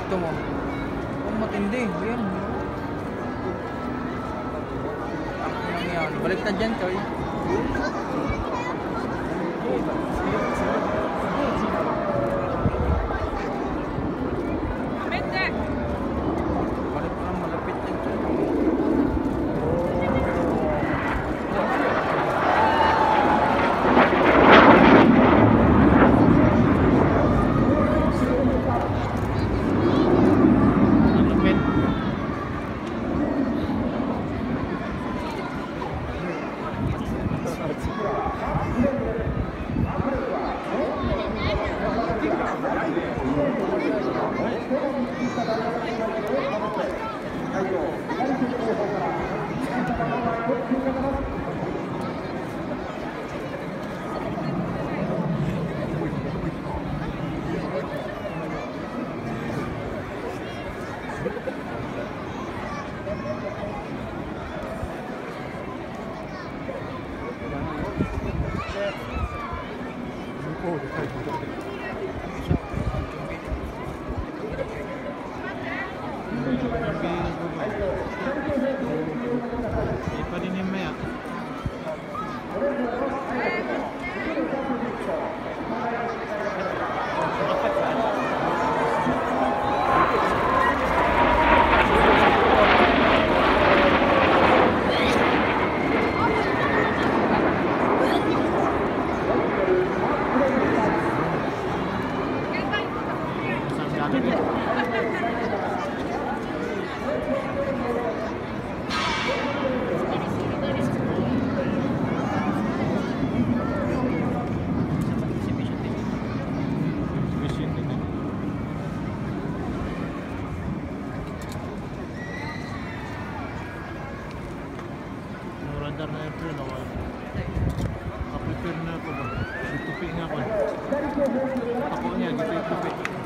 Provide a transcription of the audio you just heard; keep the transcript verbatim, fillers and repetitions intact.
Gusto mo? Kung matindi, yan. Ang yan. Baliktad dyan, Choy. Balik pa lang, malapit yan, Choy. Pa rin yung maya. Radar na airplane na wala. Nakaprepare na ako ba? Gitupi nga ako. Ako niya, gitupi.